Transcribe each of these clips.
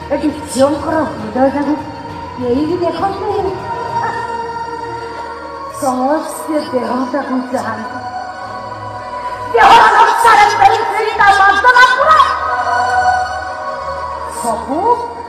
ଏଠି ଝିଅଙ୍କର ହୃଦୟଟାକୁ କେହି ବି ଦେଖନ୍ତି। ସମସ୍ତେ ଦେହଟାକୁ ଚାହାନ୍ତି। ଦେହ ସଂସାର ତା ବାଦନା ପୁରା ସବୁ।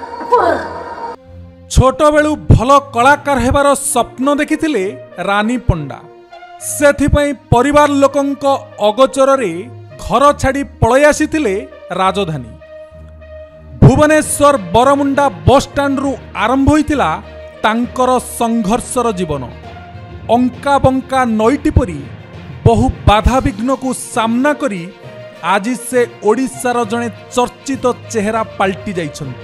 छोट बेलू भल कलाकार हेबार स्वप्न देखिथिले रानी पंडा। सेथिपई परिवार लोकंक अगोचर रे घर छाड़ी पळै आसीथिले राजधानी। भुवनेश्वर बरमुंडा बस स्टाण्ड रु आरंभ होइतिला तांकर संघर्षर जीवन। अंका बंका नईटी परी बहु बाधा विघ्न को सामना करी आज से ओडिशार जड़े चर्चित चेहरा पलटि जाइछन्ति।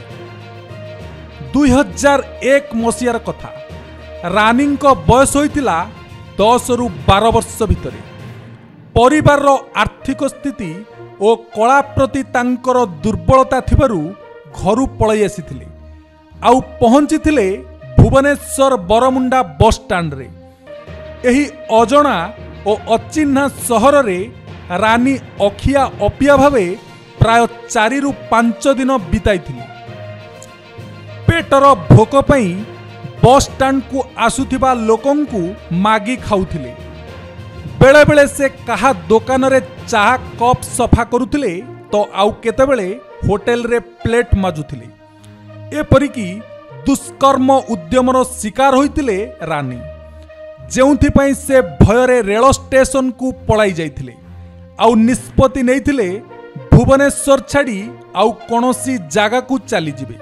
2001 मसीहार कथा। रानी बयस होइतिला 10 रु 12 वर्ष भितरे। परिवार आर्थिक स्थिति और कला प्रति तांकर दुर्बलता थिबारु घरु पळै आसीथिले आउ पहुंचीथिले भुवनेश्वर बरमुंडा बस स्टाण्ड रे। एही अजणा और अचिन्हा सहर रे रानी अखिया अपिया भावे प्राय 4 रु 5 दिन बिताइथिले। पेटर भोक पई बस स्टाण्ड को आसुथिबा लोकंकु मागी खाउथिले। बेले बेले से कहा दुकान रे चाह कप सफा करुथिले तो आउ केतेबेले होटेल रे प्लेट माजुथिले। एपरिकी दुष्कर्म उद्यमर शिकार होइतिले रानी, जेउथिपई से भयरे रेल स्टेशन को पळाई जाइथिले आउ निष्पत्ति नैथिले भुवनेश्वर छाड़ी आउ कोनोसी जागा को चली जिबे।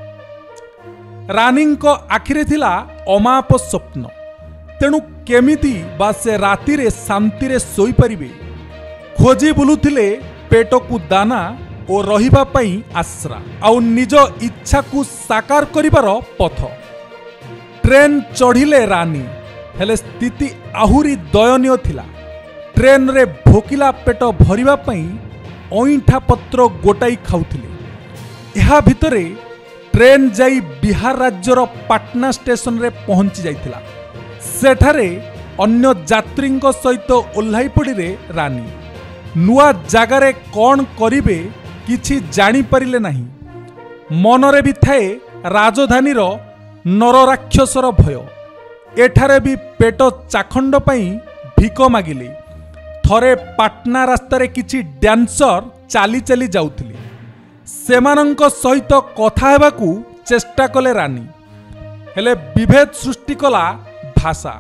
रानी आखिरे थिला अमाप स्वप्न। तेणु केमिति बा से राति रे शांति रे सोई परिबे खोजी बुलुथिले पेट को दाना और रहिबा पई आश्रा आउ निज इच्छा को साकार करिबार पथ। ट्रेन चढ़िले रानी, हेले स्थिति आहुरी दयनीय थिला। ट्रेन रे भोकिला पेट भरिबा पई ओइठा पत्र गोटाई खाउथिले। एहा भितरे ट्रेन जाई बिहार राज्यर पाटना स्टेशन रे पहुंची जाइथिला। सेठारे अन्य यात्रींक सहित ओल्हाई पड़िले रानी। नुआ जागारे कौन करिबे किछि जानी परिले नाही। मनरे भी थाए राजधानीर नरराक्षसर भय। एठारे भी पेट चाखंड पई भिक मागिले। थरे पाटना रास्तारे किछि डांसर चाली चाली जाउथिले। सेमानंक सहित कथा हेबाकू चेष्टा कले रानी, हेले विभेद सृष्टि कला भाषा।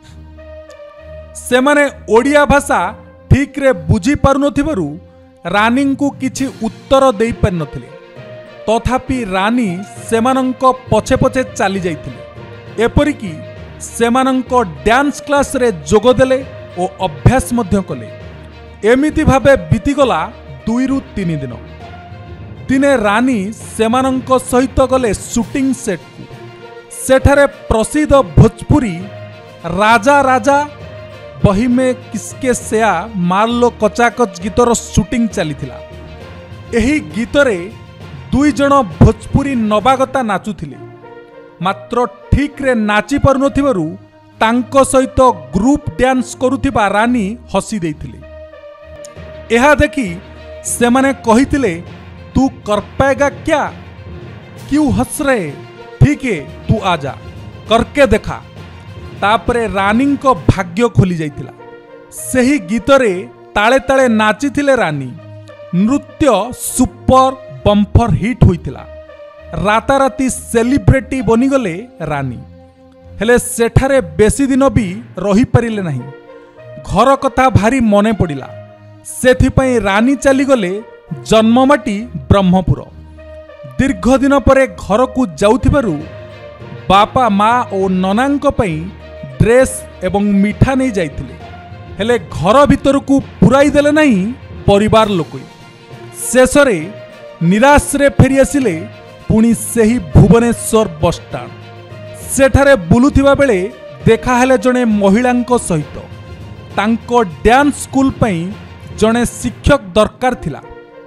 सेमाने ओडिया भाषा ठीक रे बुझी पारुनथिबारु रानी को किछि उत्तर देई पारनथिले। तथापि रानी सेमानंक पछे पछे चली जाइथिले। एपरिकी सेमानंक डांस क्लास रे जोग देले ओ अभ्यास मध्य कले। एमिति भाबे बीतीगला 2 रु 3 दिन। दिने रानी सेमानंक सहित गले शूटिंग सेट को। सेठारे प्रसिद्ध भोजपुरी राजा राजा बही में किसके सेया मारलो कचाकच गीतर शूटिंग चलीथिला। एही गीतरे 2 जण भोजपुरी नवागता नाचुथिले। मात्र ठीक रे नाची पारुनथिबारु तांको सहित ग्रुप डांस करुथिबा रानी हसी देइथिले। एहा देखि सेमाने कहिथिले, तू कर पाएगा क्या? क्यों हंस रहे? ठीक है तू आजा, करके देखा। तापरे रानी को भाग्य खोली जाइतिला। सही गीतरे ताले ताले नाचिथिले रानी। नृत्य सुपर बम्फर हिट होइतिला। राताराती सेलिब्रिटी बनिगले रानी। हेले सेठारे बेसी दिन भी रही पारिले नहीं। घर कथा भारी मने पड़िला। सेथिपई रानी चलीगले जन्ममाटी ब्रह्मपुर। दीर्घ दिन परे घर को जाउथिबारु बापा माँ और ननांक पई ड्रेस एवं मिठा नहीं जाइथिले। हेले घर भीतर को पुराई देले नहीं परिवार लोक। शेषरे निराश रे फेरी आसिले पुणी सेही भुवनेश्वर बस स्टाण्ड। सेठारे बुलुथिबा बेले देखा हेले जणे महिलांक सहित। तांको डांस स्कूल पई जणे शिक्षक दरकार थिला।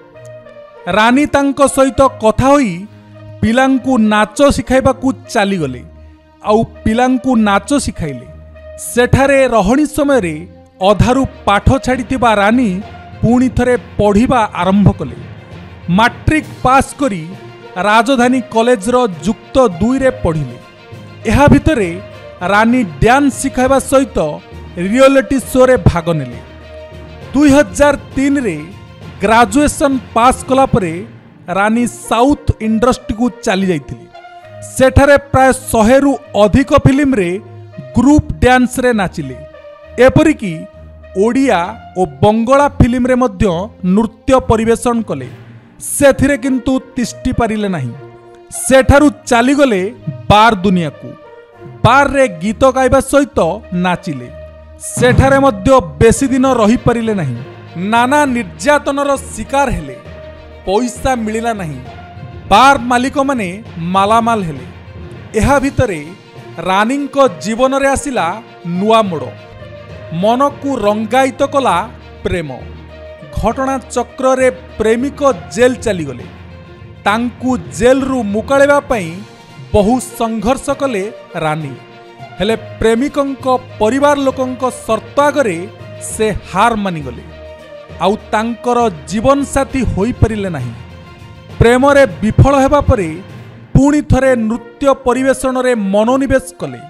रानी तांको सहित कथा होई पिलांकु नाच शिखाइबाकू चलीगले आउ पिलांकु नाच शिखाइले। सेठारे रहणी समय रे अधारु पाठ छाड़िथिबा रानी पुणी थरे पढ़िबा आरंभ कले। मैट्रिक पास करी राजधानी कॉलेज रो जुक्त 2 रे पढ़िले। एहा भितरे रानी डांस शिखाइबा सहित रियलिटी शो रे भाग नेले। 2003 रे ग्रेजुएशन पास कला परे रानी साउथ इंडस्ट्री को चली जाइथिली। सेठारे प्राय 100 रु अधिक फिल्म रे ग्रुप डांस रे नाचिले। एपरिकी ओडिया और बंगला फिल्म रे मध्य नृत्य परिवेशन कले। सेथिरे किंतु तिष्टि पारिले नहीं। सेठारु चली गले बार दुनिया को। बार रे गीत गाइबा सहित नाचिले। सेठारे मध्य बेसी दिन रही पारिले नहीं। नाना निर्यातनर शिकार हेले। पैसा मिलिला नहीं। बार मालिक माने मालामाल हेले। एहा भितरे रानी जीवन रे आसिला नुआ मोड़। मन को रंगायित कला प्रेम। घटना चक्र रे प्रेमिक जेल चलीगले। तांकू जेल रु मुकाळिबा पई बहु संघर्ष कले रानी। हेले प्रेमिकंक परिवार लोकंक शर्त आगरे से हार मानिगले। आउ तांकर जीवन साथी होई परिले नाही। प्रेम रे विफल हेबा परे पुणी थरे नृत्य परिवेशन रे मनोनिवेश कले।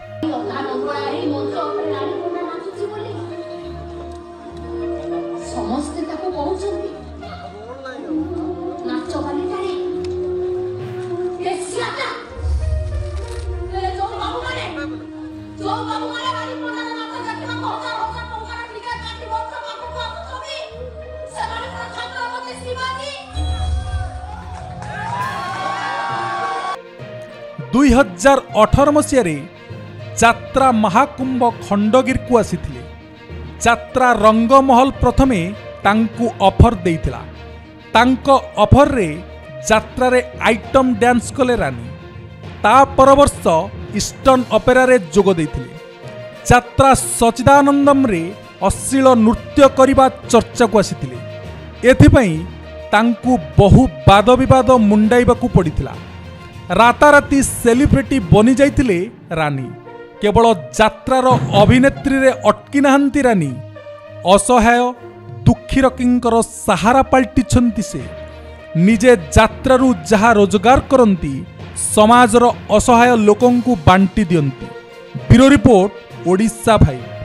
दुई 2018 मसीह यात्रा महाकुंभ खंडगिर को आसीथिले। यात्रा रंगमहल प्रथमे तांकू ऑफर देइथिला। तांको ऑफर रे यात्रा रे आइटम डांस कले रानी। ता पर वर्ष ईस्टर्न ऑपेरा रे जोग देइथिले। यात्रा सचिदानंदम रे अश्लील नृत्य करिबा चर्चा को आसीथिले। एथिपई तांकू बहु वाद विवाद मुंडाइबाकू पड़िथिला। राताराती सेलिब्रिटी बनी जाइथिले रानी। केवल यात्रार अभिनेत्री रे अटकी नाहंती रानी। असहाय दुखी रकींकर सहारा पलटिछंती से। निजे यात्रारू जहा रोजगार करंती समाजर असहाय लोकंकु बांटी दियंती। ब्यूरो रिपोर्ट, ओडिशा भाई।